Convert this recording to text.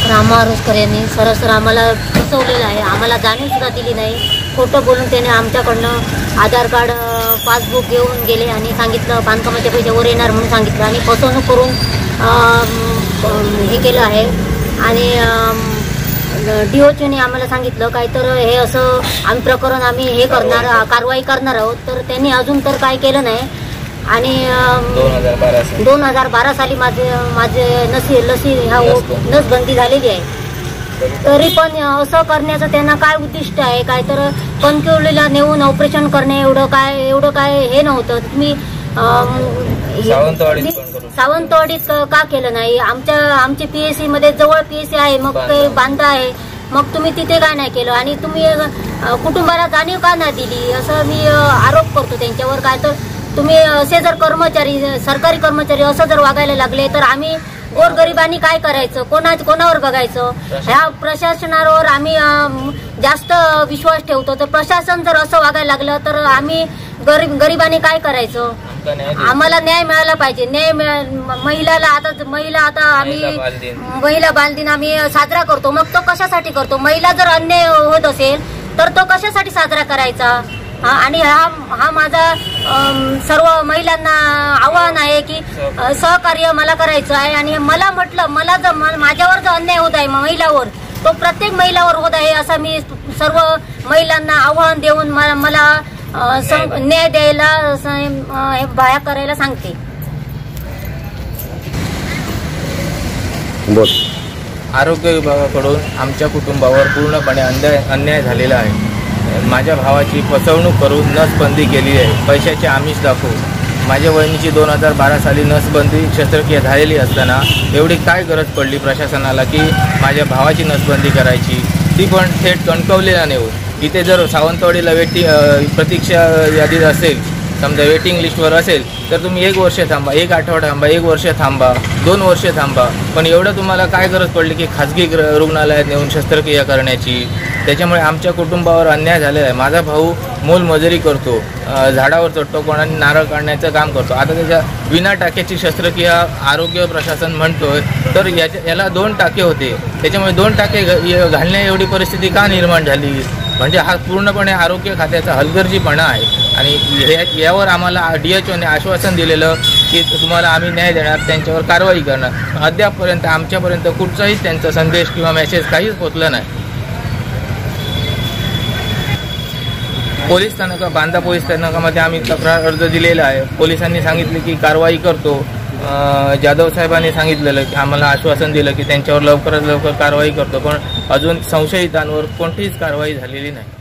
रामा आरोसकर यांनी सरसर आम्हाला फसवलेलं आहे। आम्हाला जाणीवसुद्धा दिली नाही। खोटं बोलून त्याने आमच्याकडनं आधार कार्ड पासबुक घेऊन गेले आणि सांगितलं बांधकामाचे पैसे वर येणार म्हणून सांगितलं आणि फसवणूक करून हे केलं आहे। आणि DOCने आम्हाला सांगितलं काय तर हे असं आम्ही प्रकरण आम्ही हे करणार कारवाई करणार आहोत, तर त्यांनी अजून तर काय केलं नाही। आणि 2012 साली माझे लसी ह्या नसबंदी झालेली आहे। तरी पण असं करण्याचं त्यांना काय उद्दिष्ट आहे, काय तर कणकवलीला नेऊन ऑपरेशन करणे एवढं काय हे नव्हतं। तुम्ही सावंतवाडीत का केलं नाही? आमचे PSC मध्ये जवळ PSC आहे, मग काही बांधा आहे, मग तुम्ही तिथे काय नाही केलं? आणि तुम्ही कुटुंबाला जाणीव का नाही दिली असं मी आरोप करतो त्यांच्यावर। काय तर तुम्ही असे जर कर्मचारी सरकारी कर्मचारी असं जर वागायला लागले तर आम्ही गोरगरिबांनी काय करायचं? कोणावर बघायचं? ह्या प्रशासनावर आम्ही जास्त विश्वास ठेवतो, तर प्रशासन जर असं वागायला लागलं तर आम्ही गरिबांनी काय करायचं? आम्हाला न्याय मिळाला पाहिजे। महिला आता आम्ही महिला बाल दिन आम्ही साजरा करतो, मग तो कशासाठी करतो? महिला जर अन्याय होत असेल तर तो कशासाठी साजरा करायचा? आणि हा माझा सर्व महिलांना आव्हान आहे की सहकार्य मला करायचं आहे। आणि मला जर माझ्यावर जो अन्याय होत आहे महिलावर, तो प्रत्येक महिलावर होत आहे असं मी सर्व महिलांना आव्हान देऊन मला न्याय द्यायला बाया करायला सांगते। आरोग्य विभागाकडून आमच्या कुटुंबावर पूर्णपणे अन्याय झालेला आहे। माझ्या भावाची फसवणूक करून नसबंदी केली आहे, पैशाचे आमिष दाखवून। माझ्या वहिनीची 2012 साली नसबंदी शस्त्रक्रिया झालेली असताना एवढी काय गरज पडली प्रशासनाला की माझ्या भावाची नसबंदी करायची, ती पण थेट कणकवलीला नेऊन। इथे जर सावंतवाडीला प्रतीक्षा यादीत असेल, समजा वेटिंग लिस्टवर असेल, तर तुम्ही 1 वर्ष थांबा, 1 आठवडा थांबा, 1 वर्ष थांबा, 2 वर्ष थांबा, पण एवढं तुम्हाला काय गरज पडली की खाजगी रुग्णालयात नेऊन शस्त्रक्रिया करण्याची? त्याच्यामुळे आमच्या कुटुंबावर अन्याय झालेला आहे। माझा भाऊ मोलमजुरी करतो, झाडावर चढतो, कोणाने नारळ काढण्याचं काम करतो। आता त्याच्या विना टाक्याची शस्त्रक्रिया आरोग्य प्रशासन म्हणतोय, तर याला 2 टाके होते, त्याच्यामुळे 2 टाके घालण्या एवढी परिस्थिती का निर्माण झाली? म्हणजे हा पूर्णपणे आरोग्य खात्याचा हलगर्जीपणा आहे। आणि यावर आम्हाला DOCने आश्वासन दिलेलं की तुम्हाला आम्ही न्याय देणार, त्यांच्यावर कारवाई करणार। अद्यापपर्यंत आमच्यापर्यंत कुठचाही त्यांचा संदेश किंवा मेसेज काहीच पोचला नाही। बांधा पोलीस स्थानकामध्ये आम्ही तक्रार अर्ज दिलेला आहे। पोलिसांनी सांगितले की कारवाई करतो। जाधव साहेबांनी सांगितलेलं की आम्हाला आश्वासन दिलं की त्यांच्यावर लवकरात लवकर कारवाई करतो, पण अजून संशयितांवर कोणतीच कारवाई झालेली नाही।